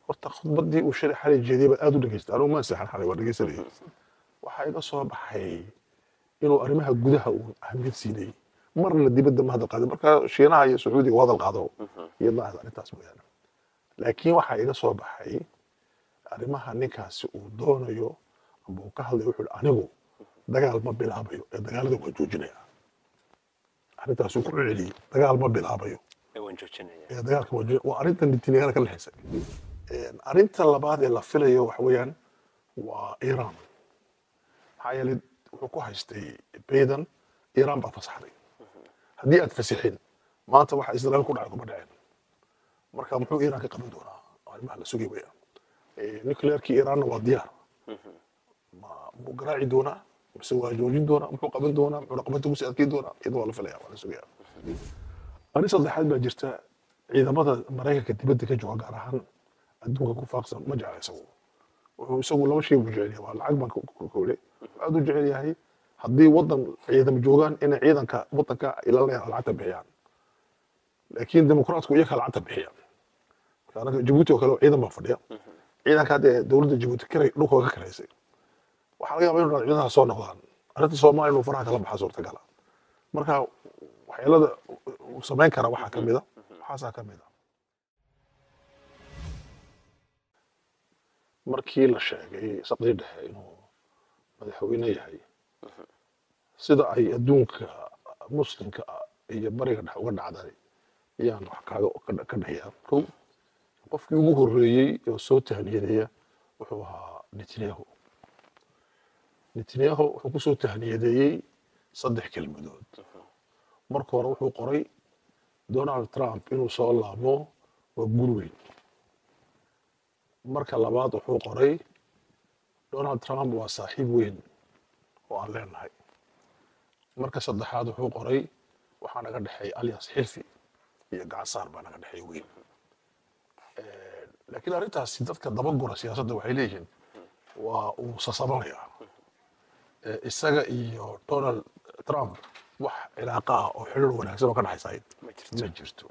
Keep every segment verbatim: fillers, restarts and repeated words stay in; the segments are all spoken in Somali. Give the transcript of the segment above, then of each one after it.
horta khudbaddii uu shalay xalay jeediyay baan aad u dhageystay anigu ma seexan xalay waa dhegeysanayay waxaa iga soo baxay inuu arrimaha gudaha uu ahmiyad siinayay marna dibadda ma hadal qaadin marka shiinaha iyo sacuudiga waa hadal qaado iyo ma ahda arrintaas mooyaane laakiin waxaa iga soo baxay arrimaha ninkaasi uu doonayo ama uu ka hadlayo wuxuu anigu dagaal ma bilaabayo ee dagaalada waa joojinaya arrintaas uu ku celceliyey dagaal ma bilaabayo waan joojinaya ee dagaalka waa joojinaya waa arrintan nitiniyaana ka lexisay arrinta labaad ee la filayo waxa weeyaan waa iiraan maxaa yeelay wuxuu ku haystay baydan iiraan baa fasaxday haddii aad fasixin maanta waxa israa'iil ku dhacay kuma dhaceen marka muxuu iiraan ka qaban doonaa arrimaha la sugay weeyaan nuclearkii iiraanna waa diyaar ma muu garaaci doonaa mise waa joojin doonaa muxuu qaban doonaa muxuu raqabada ku sii adkeyn doonaa iyada waa la filaya waa la sugayaa arrin saddexaad baa jirta ciidamada maraykanka dibadda ka jooga gaar ahaan adduunka ku faaqsan ma jecla isagu wuxuu isagu laba shay buu jecel yahay waa lacag baan koole aad u jecel yahay haddii waddan ciidamo joogaan inay ciidanka waddanka ilaalinayaan lacagta bixiyaan laakiin dimuqraatku iyaga lacagta bixiyaan marka anaga jabuuti oo kale ciidan baa fadhiya ciidanka hadda dowladda jabuuti karay dhulkooda ka karaysay waxaa laga yaabaa inuu ciidanaha soo noqdaan arrinta soomaaliya inuu faraha kala baxa suurtagala marka waxyeelada uu samayn kara waxaa ka mid a waxaasaa ka mid a markii la sheegay saqdii dhexe inuu madaxweyne yahay sida ay adduunka muslimka iyo bariga dhexe uga dhacday ayaan wax kaaga ka dhahiyaa kow qofkii ugu horreeyey oo soo tahniyadeeya wuxuu ahaa netanyahu netanyahu wuxuu ku soo tahniyadeeyey saddex kelmadood marka hore wuxuu qoray donald trump inuu soo laabmo waa guul weyn marka labaad wuxuu qoray donald trump waa saaxiib weyn oo aan leenahay marka saddexaad wuxuu qoray waxaa naga dhexeey alias xilfi iyo gacansaar baa naga dhexeey weyn laakiin arrintaasi dadka dabagura siyaasadda waxay leeyihiin waa uu sasabanayaa isaga iyo donald trump wax cilaaqa ah oo xiriir wanaagsan oo ka dhaxaysa ma jirto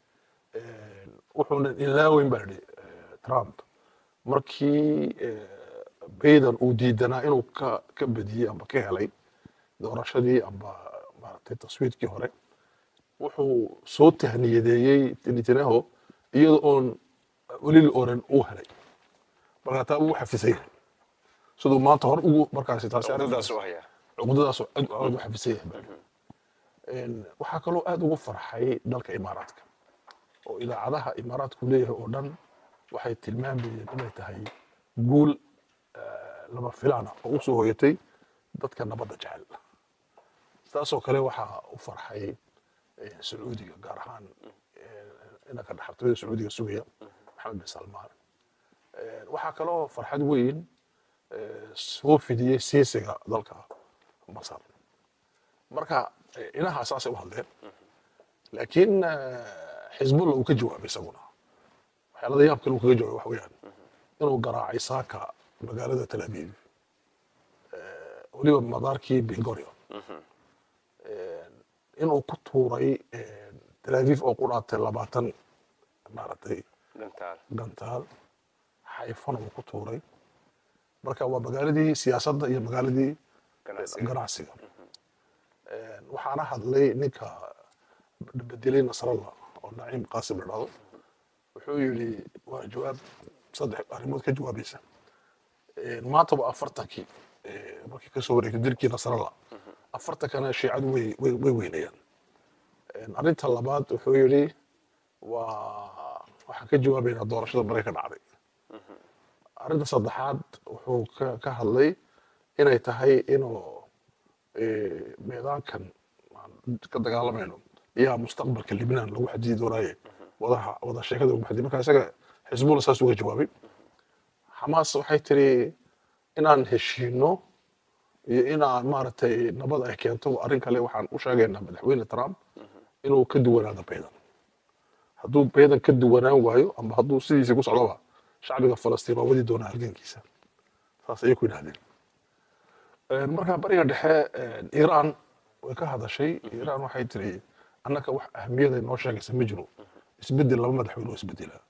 wuxuuna ilaaweyn baa idhi trump markii baydan uu diidanaa inuu ka ka badiyey amba ka helay doorashadii amba maaragtay taswiidkii hore wuxuu soo tahniyadeeyey netanyahu iyada oon weli la oran uu helay marka taa uu xafisay siduu maanta hor ugu markaasi taasi cuqdadaas u haya cuqdadaas ugu xafisay waxaa kaloo aad ugu farxay dalka imaaraadka oo idaacadaha imaaraadku leeyahay oo dhan waxay tilmaamayeen inay tahay guul lama filaana oo u soo hoyatay dadka nabadda jecel taasoo kale waxaa u farxay sacuudiga gaar ahaan inanka dhaxaltooyada sacuudiga sugaya maxamed bin salmaan waxaa kaloo farxad weyn soo fidiyey siisiga dalka masar marka inaha saasay u hadleen laakiin xisbullah uu ka jawaabay isaguna waxyaalada yaabkan uu kaga jawaabay waxa weeyaan inuu garaacay saaka magaalada tel aviv weliba madaarkii bengorion inuu ku tuuray tel aviv oo ku dhaatay labaatan maaragtay gantaal gantaal xayfana uu ku tuuray marka waa magaaladii siyaasadda iyo magaaladii ganacsiga waxaana hadlay ninka bedelay nasrallah oo naciim qaasim la dhahdo wuxuu yidhi waa jawaab saddex arrimood ka jawaabaysa maanta waa afartankii markii ka soo wareegtay dilkii nasrallah afartankana shiicadu way way weynayaan arrinta labaad wuxuu yidhi waa waxaan ka jawaabaynaa doorashada marayka dhacday arrinta saddexaad wuxuu ka ka hadlay inay tahay inuu meedaankan ka dagaalamayno yaa mustaqbalka libnaan lagu xadidi doonaaye wadaha wada sheekada ugu xadidi marka isaga xisbullah saas uga jawaabay xamaas waxay tiri inaan heshiino iyo inaan maaragtay nabad ay keento arrin kale waxaan u sheegaynaa madaxweyne trump inuu ka duwanaado baydan hadduu baydan ka duwanaan waayo ama hadduu sidiisii ku socdoba shacbiga falastiin waa wadi doonaa halgankiisa saas ayay ku yidhahdeen markaa bariga dhexe iiraan way ka hadashay iiraan waxay tiri annaka wax ahmiyada noo sheegaysa ma jiro isbedel laba madaxweyne oo isbedela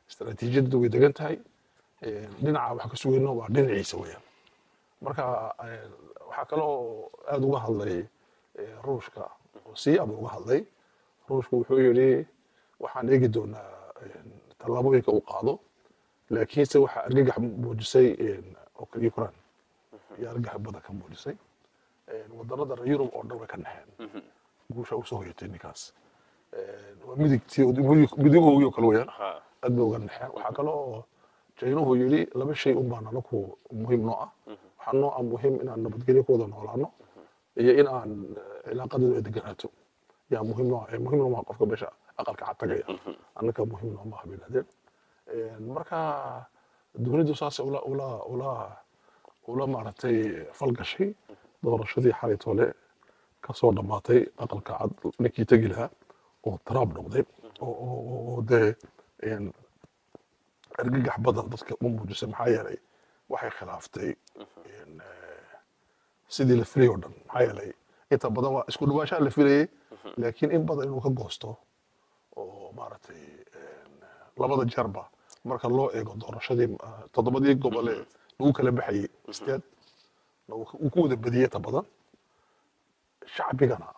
istaraatiijiyaddu way degan tahay dhinaca wax ka sugayno waa dhinaciisa weeyaan marka waxaa kale oo aad uga hadlay ruushka oo si aad uga hadlay ruushku wuxuu yidhi waxaan eegi doonaa tallaabooyinka uu qaado laakiinse waxaa argagax muujisay ukraine iyo argagax badan ka muujisay wadannada reer yurub oo dhan way ka naxeen guusha usoo hoyatay ninkaas waa midigtii midigoogi oo kale weeyaan aad bay uga naxeen waxaa kale oo jaynuhu yidhi laba shay un baan anaku muhiim noo ah waxaa noo ah muhiim inaan nabadgelyo ku wada noolaano iyo in aan cilaaqadeedu ay deganaato yaa muhiim noo ah muhiim noo maaha qofka meesha aqalka cad tagaya annaka muhiim noo maaha bay yidhahdeen marka dunidu saas ula ula ula ula maaragtay falgashay doorashadii xalay toole ka soo dhammaatay aqalka cad ninkii tegi lahaa oo Trump noqday oo dee argagax badan dadka u muujisay maxaa yeelay waxay khilaaftay sidii la filayay oo dhan maxaa yeelay inta badan waa isku dhawaashaa la filayay laakiin in badan inuu ka goosto oo maaragtay labada jeerba marka loo eego doorashadii toddobadii gobole lagu kala baxayay isteed uu ku wada badiyay ta badan shacbigana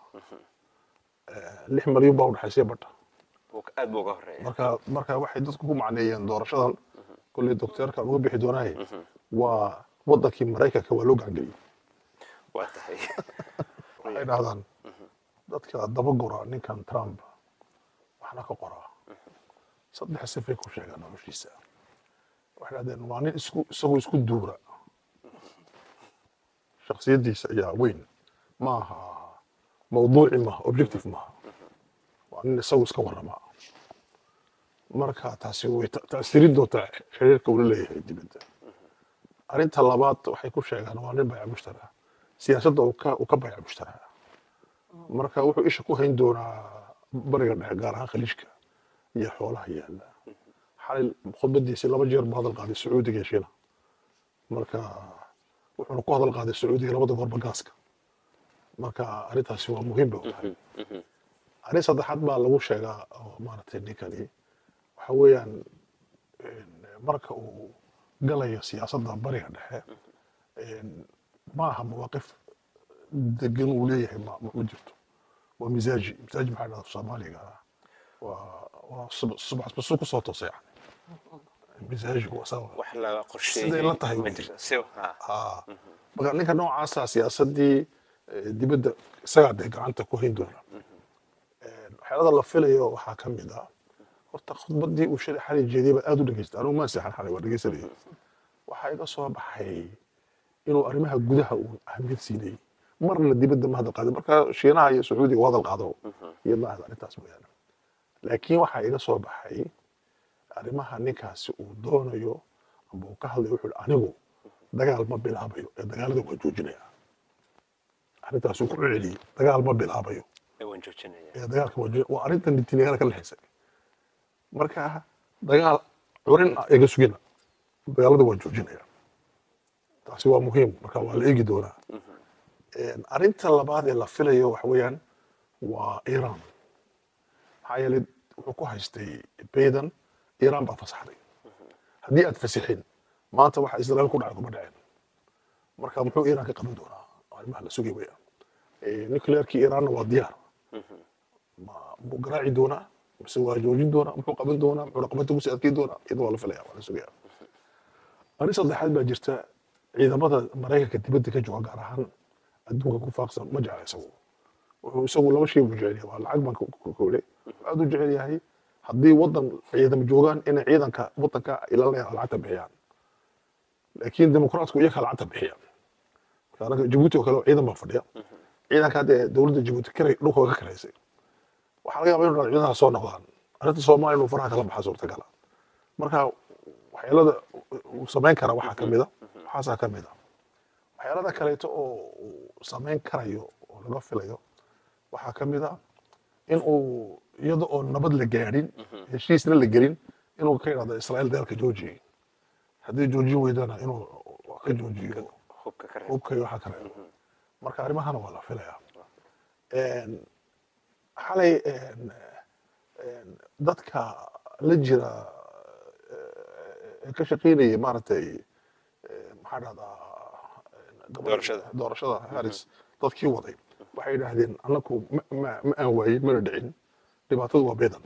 lix malyan baa u dhaxaysay badha aad buu uga horeeya marka marka waxay dadku ku macneeyeen doorashadan kulli doctorka uga bixi doonay waa wadankii Mareykanka waa loo gacangeliyay waa tahay waxay dhahdaan dadka daba gora ninkan Trump waxna ka qoraa saddex sifay ku sheegaan noloshiisa waxay dhahdeen waa nin isku isagoo isku duura shakhsiyadiisa ayaa weyn maaha mawduuci ma objective ma waa nin isagoo iska warrama marka taasi way taasirin doontaa xiriirka uu leeyahay dibadda arrinta labaad waxay ku sheegaan waa nin bayca mushtara siyaasadda uu ka uu ka bayca mushtara marka wuxuu isha ku hayn doonaa bariga dhexe gaar ahaan khaliijka iyo xoolaha yaalla xalay khudbadiisii laba jeer buu hadal qaaday sacuudiga iyo shiina marka wuxuuna ku hadal qaaday sacuudiga labada goorba gaaska marka arrintaasi waa muhiim bay u tahay arrin saddexaad baa lagu sheegaa oo maaragtay ninkani waxa weeyaan marka uu galayo siyaasadda bariga dhexe ma aha mawaaqif degan uu leeyahay ma ma jirto waa misaaji misaaji maxaa dhahdaa soomaaliga waa waa subax subax ku soo toosay misaaji waa sawa wax laga qorsheeyay sidee la tahay ma jiro si ha marka ninka noocaasa siyaasaddii dibadda isagaa dee gacanta ku hayn doona waxyaalada la filayo waxaa ka mid ah horta khudbaddii uu shalay xalay jeediyay baa aad u dhegaystay anigu maan seexan xalay waa dhegaysanayay waxaa iga soo baxay inuu arrimaha gudaha uu ahmiyad siinayay marna dibadda ma hadal qaadin marka shiinaha iyo sacuudiga waa hadal qaado iyo ma ahda arrintaas mooyaane laakiin waxaa iga soo baxay arrimaha ninkaasi uu doonayo ama uu ka hadlayo wuxuu anigu dagaal ma bilaabayo ee dagaalada waa joojinaya arrintaas uu ku celceliyey dagaal ma bilaabayo waan joojinaya ee dagaalka waa joojinaya waa arrintan nitiiniyada ka lexisay marka dagaal curin ah iga sugina dagaalada waa joojinaya taasi waa muhiim marka waa la eegi doonaa arrinta labaad ee la filayo waxa weeyaan waa iiraan maxaa yeelay wuxuu ku haystay baydan iiraan baa fasaxday haddii aad fasixin maanta waxa israa'iil ku dhacay kuma dhaceen marka muxuu iiraan ka qaban doonaa arrimaha la sugay weeyaan nuclearkii iiraanna waa diyaar ma muu garaaci doonaa mise waa joojin doonaa muxuu qaban doonaa muxuu raqabada ku sii adkeyn doonaa iyada waa la filaya waa la sugaya arrin saddexaad baa jirta ciidamada maraykanka dibadda ka jooga gaar ahaan adduunka ku faaqsan ma jecla isagu wuxuu isagu laba shay buu jecel yahay waa lacag baan koolay aad u jecel yahay haddii waddan ciidamo joogaan inay ciidanka waddanka ilaalinayaan lacagta bixiyaan laakiin dimuqraatku iyaga lacagta bixiyaan anaga jabuuti oo kale ciidan baa fadhiya ciidanka hadda dowladda jabuuti karay dhulkooda ka karaysay waxaa laga yaabaa inuu ciidanaha soo noqdaan arrinta soomaaliya inuu faraha kala baxa suurtagala marka waxyaalada uu samayn kara waxaa ka mid a waxaasaa ka mid a waxyaalada kaleeto oo uu samayn karayo oo laga filayo waxaa ka mid a in uu iyada oo nabad la gaadhin heshiisna la gelin inuu ka yidhahdo israa'iil dagaalka joojiye haddii joojin weydana inuu ka joojiyo hubka iyo waxa kale marka arrimahana waa la filayaa xalay dadka la jira ee ka shaqaynayay maaragtay maxaa dhahdaa doorashada doorashada Harris dadkii waday waxay yidhaahdeen annagu ma ma aan waayin mana dhicin dhibaatadu waa beedan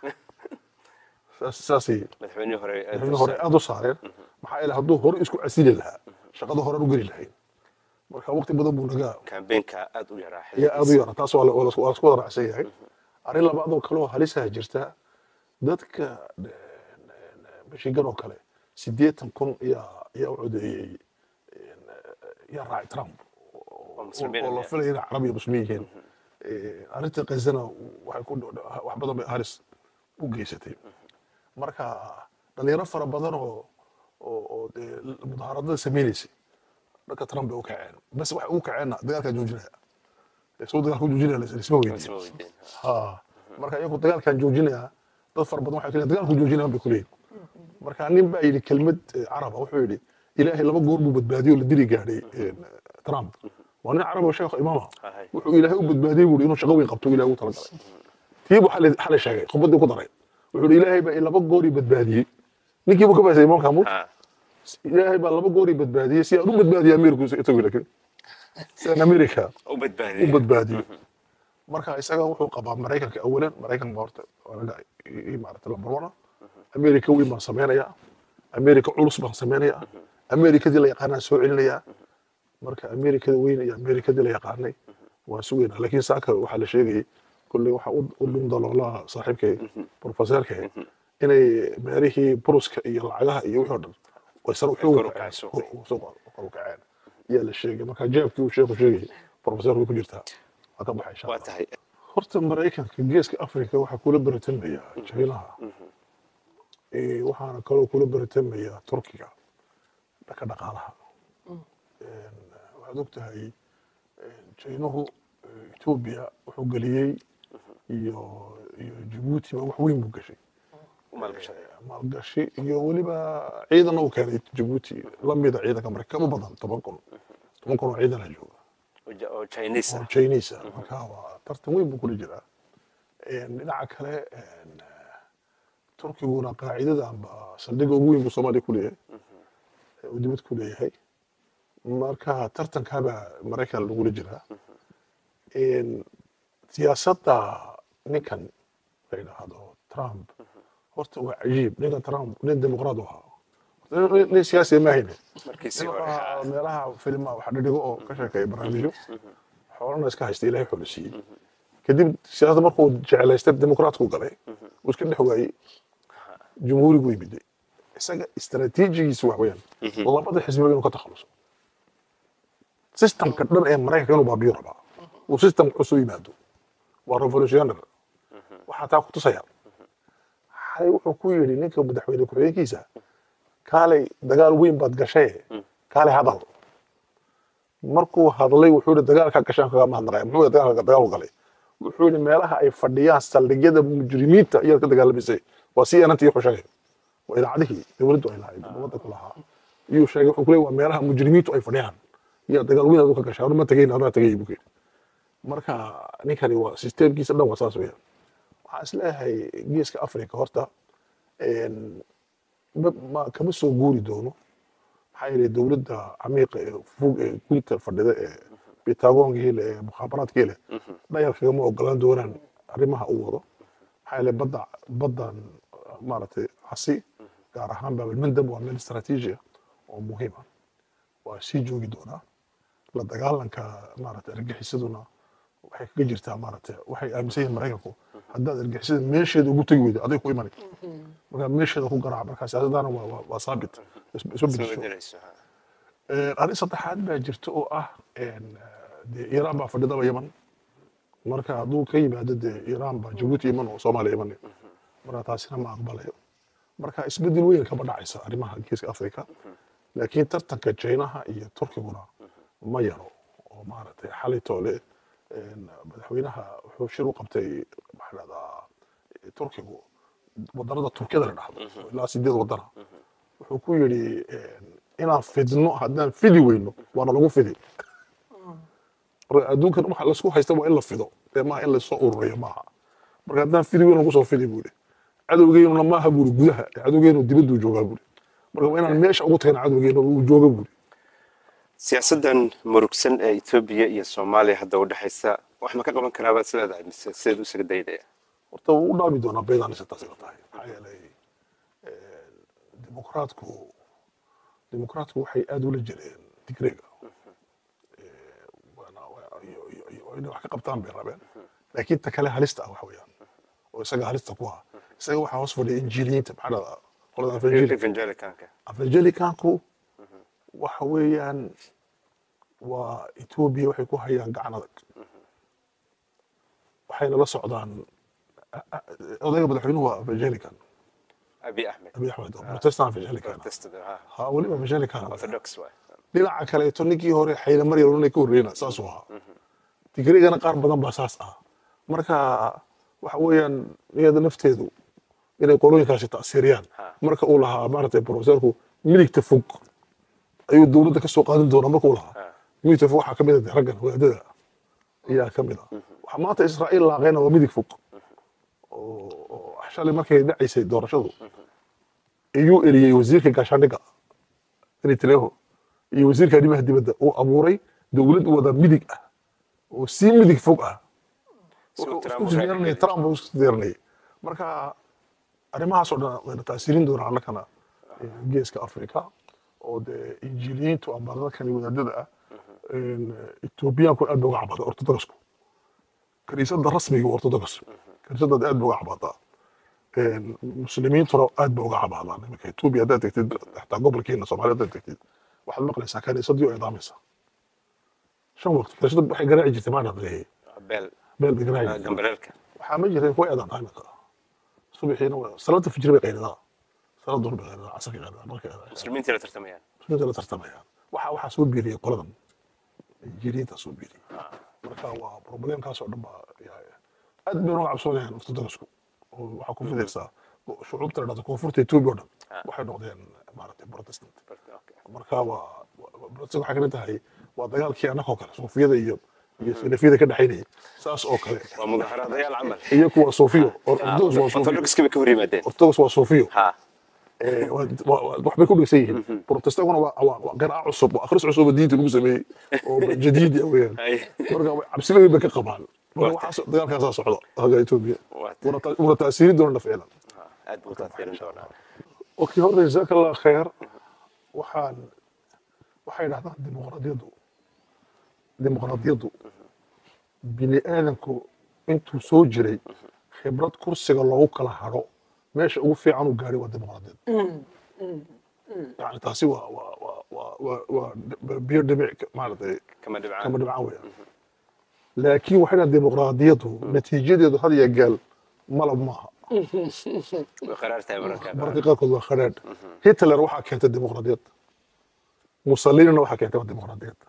saasay madaxweynihii hore madaxweyne hore aad u saareen maxaa yeelay hadduu hore isku casili lahaa shaqada hore u geli lahayn marka waqti badan buu naga kambeynka aad u yaraa ya aad u yara taas waa la isku wada raacsan yahay arrin labaad oo kale oo halisaha jirta dadka Michigan oo kale siddeetan kun yaa yaa u codeeyey yaa raacay Trump oo la filayay inay carabi muslimiin yihiin arrinta qasana waxay ku wax badan bay Harris u geysatay marka dhalinyaro fara badan oo oo mudaaharada sameeysay dadka Trump ay u kaceen bas wax uu kaceen dagaalka joojinaya soo dagaalka joojinaya la isma weydiin ha marka iyagu dagaalkan joojinaya dad fara badan waxay kale dagaalku joojinaya bay ku leeyihiin marka nin baa yiri kelmad carab ah wuxuu yiri ilaahay laba goor buu badbaadiyo la diri gaadhay Trump وانا عربي وشيخ امامه wuxuu ilaahay u badbaadiyay buu inuu shaqo weyn qabto ilaahay u tala galay tiibu xal xal sheegay qubadii ku daray wuxuu ilaahay baa laba goori badbaadiyay ninkii buu ka baasay imaamka mud ilaahay baa laba goori badbaadiyay si aad u badbaadiyo Ameerika uu tago laakiin san Ameerika u badbaadiyay u badbaadiyay marka isaga wuxuu qabaa Mareykanka awalan Mareykan maarta wanaga imaarta number one Ameerika weyn ma sameynaya Ameerika culus baan sameynaya Ameerika dii la yaqaan soo celinaya marka Ameerikada weyn iyo Ameerikada la yaqaanay waa sugeena laakiin saaka waxa la sheegay kulli waxa u dhum daloolaha saaxiibkay professorka inay meerihii Bruska iyo lacagaha iyo wixii dhan way sar u xoog u kaceen yaa la sheegay marka jeebkii uu sheego sheegay professorku ku jirtaa aka baxay insha Allah tahay horta Mareykanka geeska Afrika waxa kula baratamaya Chinaha ee waxaana kaloo kula baratamaya Turkiga dhaka dhaqaalaha waxaad ogtahay Chinahu Ethiopia wuxuu galiyay iyo iyo Djibouti wax weyn buu gashay maalgashi iyo waliba ciidan uu keenay Djibouti lamida ciidanka Mareykanka badan toban kun toban kun oo ciidan jooga oo Chinese oo Chinese marka waa tartan weyn buu kula jiraa dhinaca kale Turkiguna qaacidada amba saldhigga ugu weyn buu Soomaaliya ku leeyahay oo dibad ku leeyahay marka tartankaba Mareykan lagu jiraa in siyaasadda ninkan ay dhahdo Trump horta waa cajiib ninka Trump nin dimuqraad ah nin siyaasi ma hayne markiisii hore meelaha filma waxa dhigo oo ka sheekay barnaamijyo xoolana iska haystay ilaahay xulisiiyay kadib siyaasadda markuu jecelaystay dimuqraadku galay uu iska dhex waayay jumhuurigu yimiday isaga istaraatiijigiisu wax weeyaan labada xisbiga inuu ka takhaluso system ka dhan ee Mareykanka inuu baabiyo rabaa uu system cusub yimaado waa revolutionary waxa taa ku tusaya xalay wuxuu ku yiri ninka madaxweyne ku xigeenkiisa kaalay dagaal weyn baad gashay kaalay hadal markuu hadlay wuxuu yiri dagaalka gashaan kaga mahadnaqay muxuu dagaalka dagaal galay wuxuu yiri meelaha ay fadhiyaan saldhigyada mujrimiinta iyo ka dagaalamisay waa si aanantii xushay waa ilaacadii dawladdu ay lahayd wadada ku lahaa iyo sheegay wuxuu leeyahay meelaha mujrimiintu ay fadhiyaan iyo dagaal weyn aad ka gashaan ma tagayn aad tagay buu keenay marka ninkani waa systemkiisa dhan waa saas weeyaan waxa isleeyahay geeska Afrika horta een ma kama soo guuri doono maxay yeelay dawladda camiiqa ee fog ee gulka fadhida ee Pentagonka ee mukhaabaraadka leh dhayalka ma ogolaan doonaan arrimaha uu wado maxay yeelay badda baddan maaragtay casi gaar ahaan baabal mandab waa meel istaraatiiji oo muhiim ah waa sii joogi doonaa la dagaalanka maaragtay argagixisaduna waxay kaga jirtaa maaragtay waxay aaminsan yihiin Mareykanku haddaad argagixisada meesheeda ugu tagi weydo aday ku imanay marka meesheeda ku garaac marka siyaasadana waa waa saabit isu bedesho ee arrin saddexaad baa jirta oo ah een Iran baa fadhida Yemen marka hadduu ka yimaado Iran baa Djibouti Yemen oo Soomaaliya Yemen marka taasina ma aqbalayo marka isbedel weyn ka dhacaysa arrimaha geeska Afrika laakiin tartanka Chinaha iyo Turkiguna ma yaro oo maaragtay xalay toole madaxweynaha wuxuu shir u qabtay maxalada Turkigu wadanada Turkiyada la dhahdo ilaa sideed wadana wuxuu ku yiri inaan fidno haddaan fidi weyno waana lagu fidi adduunkan waxa la isku haysta waa in la fido ma in la soo ururiyo maaha marka haddaan fidi weyno lagu soo fidi buuri cadowgeenu ma aha buuri gudaha cadowgeenu dibaddu joogaa buuri marka waa inaan meesha ugu tagin cadowgeena uu jooga buuri siyaasaddan murugsan ee Ethiopia iyo Soomaaliya hadda u dhaxaysa wax ma ka qaban karaa baad isleedahay mise sidee u isaga daydaya horta wuu u dhaami doonaa beedaan isataas ila tahay maxaa yeelay dimuqraadku dimuqraadku waxay aad ula jireen tigreega inay wax ka qabtaan bay rabeen laakiin ta kale halista ah waxa weeyaan oo isaga halista ku ah isaga waxaa hoos fadhiya injiiliyiinta maxaa dhahdaa qolada evangelicanka evangelicanku waxa weeyaan waa Ethiopia waxay ku hayaan gacan adag waxayna la socdaan odayga madaxweynuhu waa evangelican Abiy Ahmed Abiy Ahmed protestant evangelican protestant ha ha waliba evangelican orthodox way dhinaca kale to ninkii hore xayla maryam inay ka horreeyna saas waa tigreegana qaar badan baa saas ah marka waxa weeyaan iyada nafteedu inay qolooyinkaasi taasiriyaan marka uu lahaa maartay professorku midigta fog ayuu dawladda ka soo qaadan doonaa marka uu lahaa midigta fog waxaa ka mid ah raggan wadaadada ayaa ka mid ah waxa maanta Israa'iil laaqayna waa midig fog oo shalay markay dhacaysay doorashadu ayuu eriyay wasiirka gaashaandhigga Netanyahu iyo wasiirka arrimaha dibadda uu abuuray dawlad wada midig ah oo si midig fog ah Trump uu isku diyaarnay marka arrimahaas oo dhan way taasirin doonaan annagana geeska Afrika oo de injiiliyiintu ama dadkan wadaadada ah Ethiopiaanku aad uga cabada orthodoxku kaniisadda rasmiga orthodox kaniisadda aad uga cabada muslimiintuna aad uga cabadaan marka Ethiopia hadda tagtid xataa gobolkeena Soomaaliya hadda tagtid waxaad maqlaysaa kaniisadii oo idaamaysa shan waqti kaniisadda waxay garaaci jirtay maana leeyahay bel bel bigaraaci gambareelka waxaa ma jiray kuwa idaan taamika subaxiina salaada fajr bay qeynada salaada duhur bay qeynada casar qeynada marka muslimiinta la tartamayaan muslimiinta la tartamayaan waxa waxa soo biiriyay qoladan injiiliyiinta soo biiriyay marka waa problemkaas oo dhan baa aad bay uga cabsoonayaan orthodoxku waxaa ku fidaysaa shucuubta dhada koonfurta Ethiopia oo dhan waxay noqdeen maaragtay protestant marka waa protestant waxay ka tahay waa dagaalkii annagoo kale suufiyada iyo iyo salafiyada ka dhaxaynayay saas oo kale waa mudaharadayaal camal iyo kuwa suufiyo orthodox waa suufiyo orthodoxka ka hor yimaadeen orthodox waa suufiyo ha waxbay ku dhigsan yihiin protestantuna waa qiraac cusub waa akhris cusub diinta lagu sameeyey oo jadiid ah weeyaan marka cabsi weyn bay ka qabaan marka waxaas dagaalkaas socda haga Ethiopia wana taasiiri doona ficlan aad buu taasirin doonaa okay horta jazakallah khair waxaan waxay dhahdaan dimuqraadiyadu dimuqraadiyadu bini aadanku intuu soo jiray khibrad kursiga loogu kala haro meesha ugu fiican uu gaaray waa dimuqraadiyad yani taasi waa waa waa waa waa biyo dhibic maaragtay kama dhibcaan kama dhibcaan weeyaan laakiin waxay dhahdaan dimuqraadiyadu natiijadeedu had iyo gaal malab maaha qaraar tahay marka marka qaarkood waa kharaad Hitler waxaa keentay dimuqraadiyad Mussolini waxaa keentay dimuqraadiyad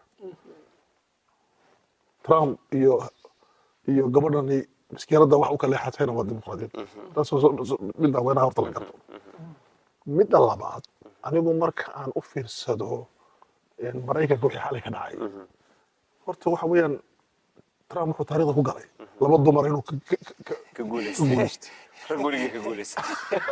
Trump iyo iyo gabadhani miskiinada wax u kala leexatayna waa dimuqraadiyad taas mid aan weynaha horta la garto midda labaad anigu marka aan u fiirsado Maraykanka wixii xalay ka dhacay horta waxa weeyaan Trump wuxuu taariikhda ku galay laba dumar inuu ka guuleystay rag gurigii ka guuleystay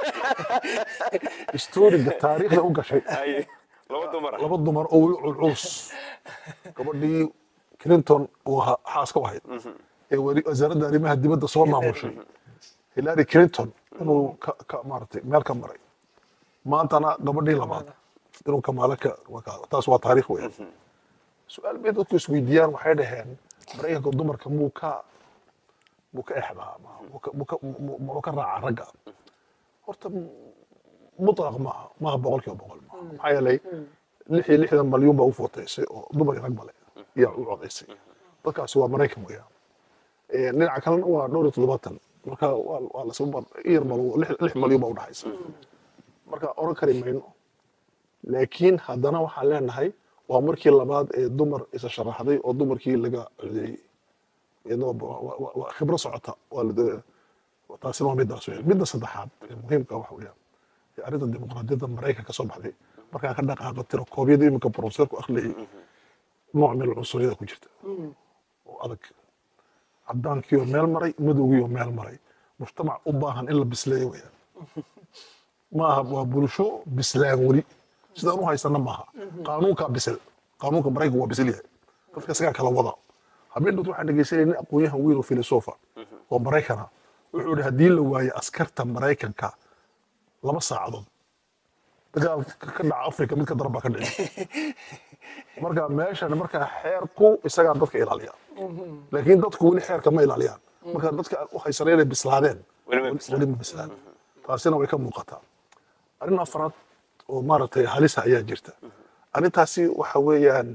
historiga taariikhda u gashay laba dumar laba dumar oo weli culus gabadhii Clinton oo xaas ka wahayd ee wali wasaaradda arrimaha dibadda soo maamushay Hillary Clinton inuu ka maartay meel ka maray maantana gabadhii labaad inuu ka maalaka taas waa taariikh weyn su'aal bay dadku isweydiiyaan waxay dhaheen Maraykanka dumarka muu ka muu ka exdaa muu ka raaca ragga horta mutlaq maaha maaha boqolkiiba boqol maaha maxaa yeelay lix iyo lixdan malyan baa u footaysay oo dumar iyo rag bale yaa u codaysay dadkaasi waa Maraykan weeyaan dhinaca kalena waa dhowr iyo toddobaatan marka waa la soo yar mal lix malyan baa u dhaxaysa marka oran kari mayno laakiin haddana waxaan leenahay waa markii labaad ee dumar isa sharaxday oo dumarkii laga codeeyey iyadoo waa khibro socota waa taasina waa middaas weeyaan midda saddexaad ee muhiimka waxa weeyaan arrinta dimuqraadiyadda Maraykanka ka soo baxday markaan ka dhaqaaqo tiro koobyada iminka professorku akhriyay nooc meel cunsuriyada ku jirta oo adag cadaankii oo meel maray madowgii oo meel maray mujtamac u baahan in la bisleeyo weeyaan maaha waa bulsho bislaan weli sidaan u haysana maaha qaanuunkaa bisil qaanuunka maraykanka waa bisil yahay dadka isagaa kala wada habeen dhowt waxaan dhegeysanay nin aqoon-yahan wiil oo filosofa oo maraykana wuxuu yidhi haddii la waayo askarta maraykanka laba saacadood dagaal ka dhaca afrika mid ka daran baa ka dhici marka meeshan marka xeerku isagaa dadka ilaaliya laakiin dadku weli xeerka ma ilaaliyaan marka dadka u haysanay inay bislaadeen weli ma bislaan taasina way ka muuqataa arrin afraad oo maaragtay halisa ayaa jirta arrintaasi waxa weeyaan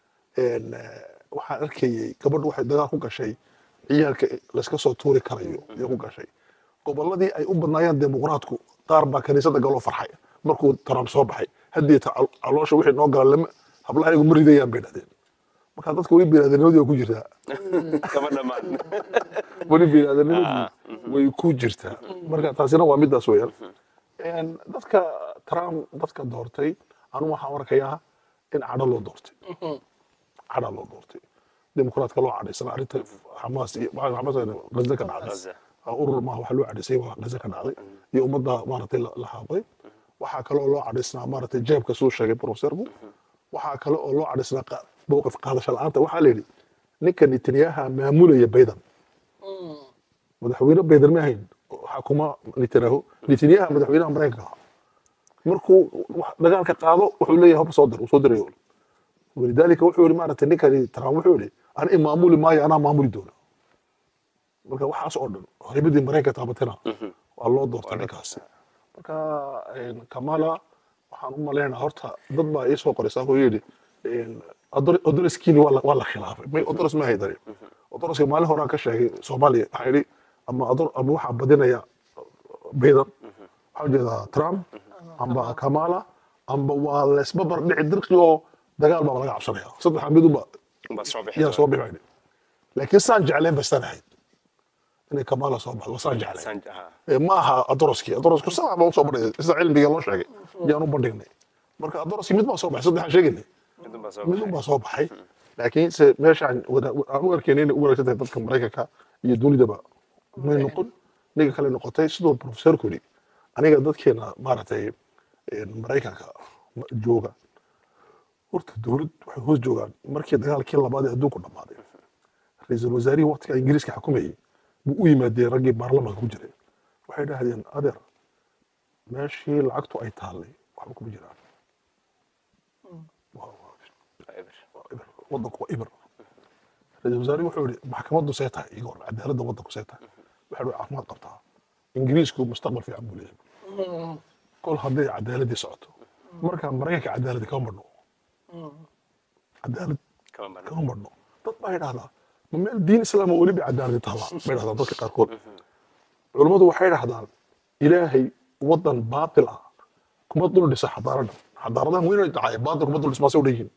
waxaan arkayey gabadhu waxay dagaal ku gashay ciyaalka layska soo tuuri karayo iyo ku gashay gobolladii ay u badnaayeen dimuqraadku qaar baa kaniisadda galoo farxay markuu Trump soo baxay haddii caloosha wixii noo gala lama hablahaygu ma ridayaan bay dhahdeen marka dadka way biniaadamnimadii ku jirtaa kama dhamaan weli biniaadamnimadii way ku jirtaa marka taasina waa midaas weeyaan dadka Trump dadka doortay anu waxaan arkayaa in cadho loo doortay cadho loo doortay dimuqraadka loo cadhaysan arrinta xamaas iyo xamaas gaza ka dhacday urur ma wax loo cadhaysay waa gaza ka dhacday iyo ummadda maaragtay la haaqay waxaa kale oo loo cadhaysnaa maaragtay jeebka soo sheegay professorku waxaa kale oo loo cadhaysnaa mowqif qaadasho la'aanta waxaa la yidhi ninka Netanyahu maamulaya Biden madaxweyne Biden ma ahayn xukuma Netanyahu Netanyahu madaxweynaha Mareykanka markuu dagaalka qaado wuxuu leeyahay hab soo dir uu soo dirayo ولذلك wuxuu yiri maaragtay ninkan Trump wuxuu yiri aan imaamuli maayo ana maamuli doono marka waxaas oo dhan haybadii Mareykanka taabatana waa loo doortay ninkaas marka Kamala waxaan u maleynayaa horta dad baa ay soo qoraysaa oo yiri odorskiini waa la khilaafay may odors ma haydarin odorska maalin hore ka sheegay Soomaaliya waxa yiri ama odor ama waxa badinaya Biden waxa jeeda Trump amba Kamala amba waa la isbabar dhici dirqi oo dagaal baa laga cabsanaya saddex mid uba bas soo yaa soo bixay laakiin saan jecleen bas tanahay inay Kamala soo baxdo saan jecleen ee ma aha adoroski adorosku saa ma soo baxay isa cilmiga loo sheegay yaanu bandhignay marka adoroski mid ma soo baxay saddex sheegnay mid uba soo baxay laakiin se meeshaan aan u arkaynay u wanaagsan dadka Mareykanka iyo dunidaba may noqon niga kale noqotay sidoo professor kuli aniga dadkeena maaragtay Mareykanka jooga horta dawlad waxay hoos joogaan markii dagaalkii labaad ee adduunku dhamaaday ra'iisul wasaarihi waqtiga Ingiriiska xukumayay buu u yimaadeen raggii baarlamaanka ku jiray waxay dhahdeen adeer meeshii lacagtu ay taallay waxba kuma jiraan waddanku waa ibir ra'iisul wasaarihi wuxuu yidhi maxkamaddu see tahay igoor cadaaladda waddanku see tahay waxay dhahay caafimaad qabtaa Ingiriisku mustaqbal fiican buu leeyahay kol hadday cadaaladii socoto marka Mareykanka cadaaladda kama badno cadaalad kama badno dad baa yidhahdaa ma meel diin islaam oo weliba cadaalad taala bay dhahdaan dadka qaarkood culimmadu waxay dhahdaan ilaahay waddan baatil ah kuma dul dhisa xadaarada xadaaradahan weyn ay tahay baatil kuma dul dhismaasay u dhayihiin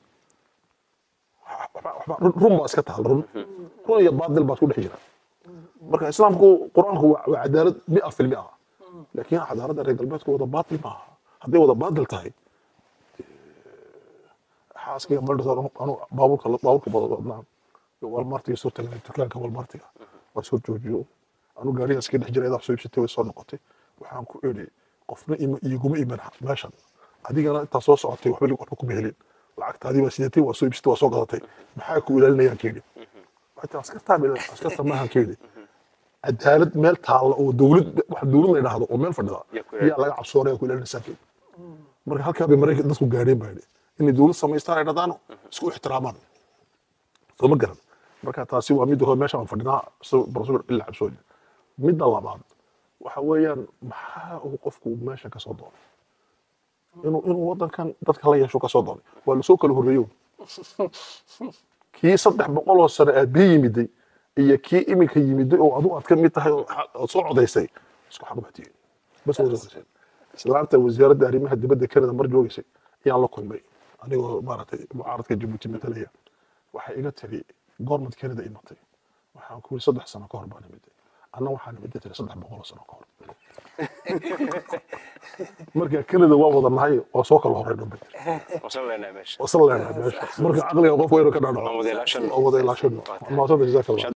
run baa iska taal run run iyo baatil baa isku dhex jira marka islaamku quraanku waa cadaalad mia fil mia laakiin xadaarada reer galbeedku wada baatil maaha hadday wada baatil tahay xaaskiga maldhasa anu baabuurka baabuurka badnaan walmartiga soo tagnay dukaanka walmartiga waa soo joojiyo anu gaariga iska dhex jiray soo ibsatay way soo noqotay waxaan ku iri qofna iguma iman meeshan adigana intaa soo socotay waxba waxba kuma helin lacagtaadii baa sidatay waa soo ibsatay waa soo gadatay maxaa ku ilaalinayaan keedi waxay askartaa bil askarta maahan keedi cadaalad meel taalo oo dawlad wax dawlad la yiraahdo oo meel fadhida yaa laga cabsoonaya ku ilaalinaysaa keedi marka halkaa bay Mareykanka dadku gaadheen baa in dawlad samaystaan ay dhadaan isku ixtiraamaan soo ma garan marka taasi waa mid hore meesha aan fadhinaa professor illa cabsoon mid labaad waxa weeyaan maxaa uu qofku meesha ka soo doonay inuu inuu wadankan dadka la yeesho ka soo doonay waa la soo kala horeeyo kii saddex boqol oo sano aad yimiday iyo kii iminka yimiday oo adu aad ka mid tahay oo soo codaysay isku xaqbatiin bas wada islaamta wasaaradda arrimaha dibadda Kanada mar joogaysay ayaan la kulmay anigoo maaragtay mucaaradka Djibouti matalaya waxa iga tiri goormad Kanada imatay waxaan ku saddex sano ka hor baan imid anna waxaan imid saddex boqol sano ka hor marka Kanada waa wada nahay oo soo kala horeeyay dhanba wasalna meesha wasalna meesha marka aqliga qof weyn ka dhaadhaco wada ilaashan wada ilaashan ma soo jazakallah